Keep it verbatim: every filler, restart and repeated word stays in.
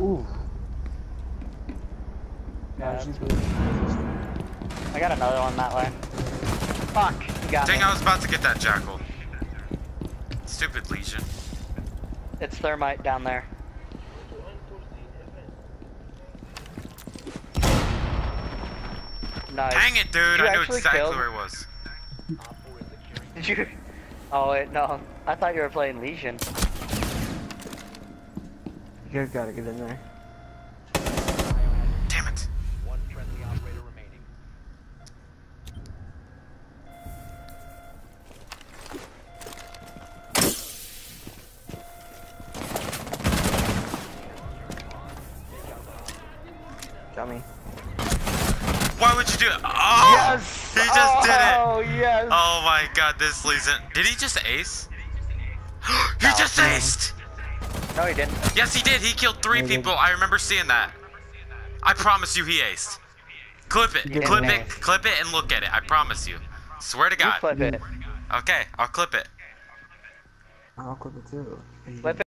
Ooh. Yeah, she's I got another one that way. Fuck, you got Dang, me. I was about to get that jackal. Stupid Lesion. It's thermite down there. Nice. Dang it, dude! Did you I knew actually exactly kill? where it was. Did you? Oh wait, no. I thought you were playing Lesion. You guys gotta get in there. Damn it! One friendly operator remaining. Got me. Why would you do it? Oh! Yes! He just did it! Oh yes! Oh my god, this Lesion. Did he just ace? he No. just aced! No, he didn't. Yes, he did. He killed three No, he people. I remember seeing that. I promise you he aced. Clip it. didn't Clip it. ace. Clip it and look at it. I promise you. Swear to You God. flip it. Okay, I'll clip it. I'll clip it too. Flip it.